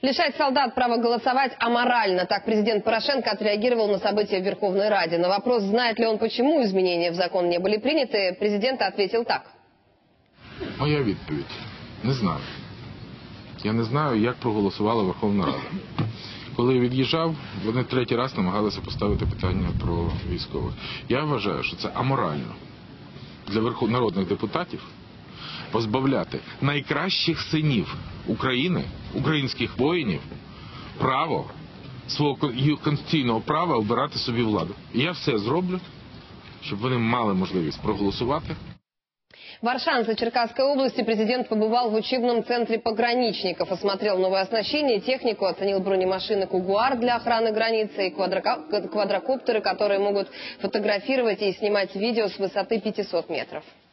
Лишать солдат права голосовать аморально. Так президент Порошенко отреагировал на события в Верховной Раде. На вопрос, знает ли он, почему изменения в закон не были приняты, президент ответил так. Моя відповідь – не знаю. Я не знаю, як проголосувала Верховна Рада. Коли я від'їжджав, вони третій раз намагалися поставити питання про військових. Я вважаю, що це аморально для народних депутатів позбавляти найкращих синів України, українських воїнів, свого конституційного права обирати собі владу. І я все зроблю, щоб вони мали можливість проголосувати. В Аршанске Черкасской области президент побывал в учебном центре пограничников, осмотрел новое оснащение, технику, оценил бронемашины «Кугуар» для охраны границы и квадрокоптеры, которые могут фотографировать и снимать видео с высоты 500 метров.